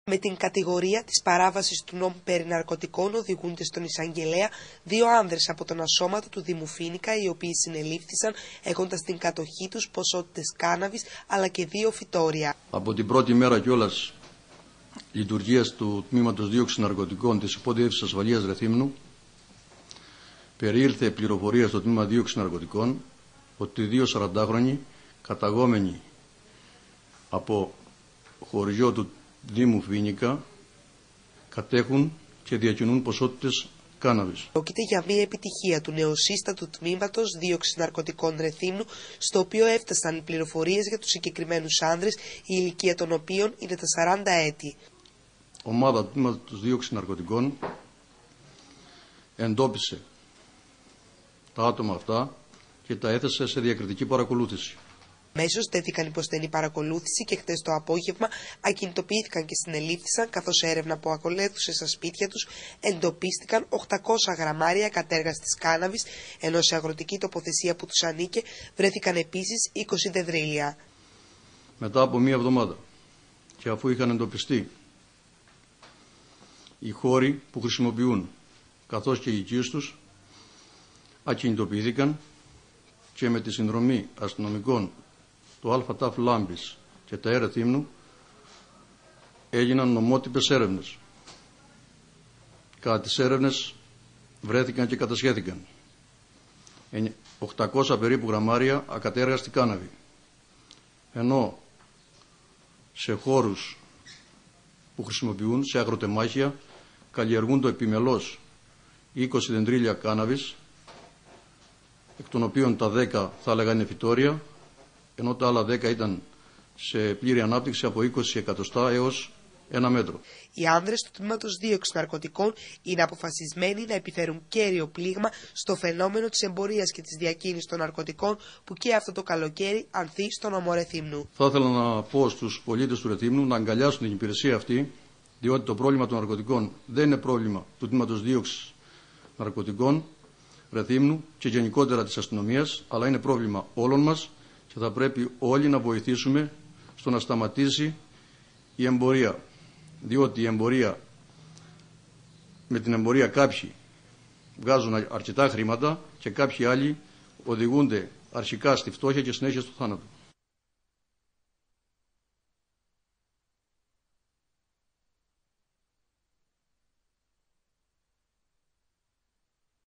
Με την κατηγορία της παράβασης του νόμου περί ναρκωτικών οδηγούνται στον εισαγγελέα 2 άνδρες από τον ασώματο του Δήμου Φοίνικα, οι οποίοι συνελήφθησαν έχοντας στην κατοχή τους ποσότητες κάναβης αλλά και 2 φυτόρια. Από την πρώτη μέρα κιόλας λειτουργίας του Τμήματος Δίωξης Ναρκωτικών της Υπόδιεύσης Ασφαλείας Ρεθύμνου, περιήλθε πληροφορία στο Τμήμα Δίωξης Ναρκωτικών ότι 2 40χρονοι καταγόμενοι από χωριό του Δήμου Φοίνικα κατέχουν και διακινούν ποσότητες κάναβης. Πρόκειται για μια επιτυχία του νεοσύστατου Τμήματος Δίωξης Ναρκωτικών Ρεθύμνου, στο οποίο έφτασαν οι πληροφορίες για τους συγκεκριμένους άνδρες, η ηλικία των οποίων είναι τα 40 έτη. Ομάδα του Τμήματος Δίωξης Ναρκωτικών εντόπισε τα άτομα αυτά και τα έθεσε σε διακριτική παρακολούθηση. Αμέσως τέθηκαν υπό στενή παρακολούθηση και χτες το απόγευμα ακινητοποιήθηκαν και συνελήφθησαν, καθώς έρευνα που ακολούθησε στα σπίτια τους εντοπίστηκαν 800 γραμμάρια ακατέργαστης κάναβης, ενώ σε αγροτική τοποθεσία που τους ανήκε βρέθηκαν επίσης 20 δεδρύλια. Μετά από μία εβδομάδα και αφού είχαν εντοπιστεί οι χώροι που χρησιμοποιούν καθώς και οι οικίες τους, ακινητοποιήθηκαν και με τη συνδρομή αστυνομικών του ΑΤΑΦ Λάμπης και τα Ρεθύμνου έγιναν νομότυπες έρευνες. Κατά τις έρευνες βρέθηκαν και κατασχέθηκαν 800 περίπου γραμμάρια ακατέργαστη κάναβη, ενώ σε χώρους που χρησιμοποιούν σε αγροτεμάχια καλλιεργούν το επιμελώς 20 δεντρύλια κάναβης, εκ των οποίων τα 10 θα έλεγα είναι φυτόρια, ενώ τα άλλα 10 ήταν σε πλήρη ανάπτυξη από 20 εκατοστά έως 1 μέτρο. Οι άνδρες του Τμήματος Δίωξης Ναρκωτικών είναι αποφασισμένοι να επιφέρουν κέριο πλήγμα στο φαινόμενο της εμπορίας και της διακίνησης των ναρκωτικών που και αυτό το καλοκαίρι ανθεί στον νομό Ρεθύμνου. Θα ήθελα να πω στους πολίτες του Ρεθύμνου να αγκαλιάσουν την υπηρεσία αυτή, διότι το πρόβλημα των ναρκωτικών δεν είναι πρόβλημα του Τμήματος Δίωξης Ναρκωτικών Ρεθύμνου και γενικότερα της αστυνομίας, αλλά είναι πρόβλημα όλων μας και θα πρέπει όλοι να βοηθήσουμε στο να σταματήσει η εμπορία. Διότι η εμπορία, με την εμπορία κάποιοι βγάζουν αρκετά χρήματα και κάποιοι άλλοι οδηγούνται αρχικά στη φτώχεια και συνέχεια στο θάνατο.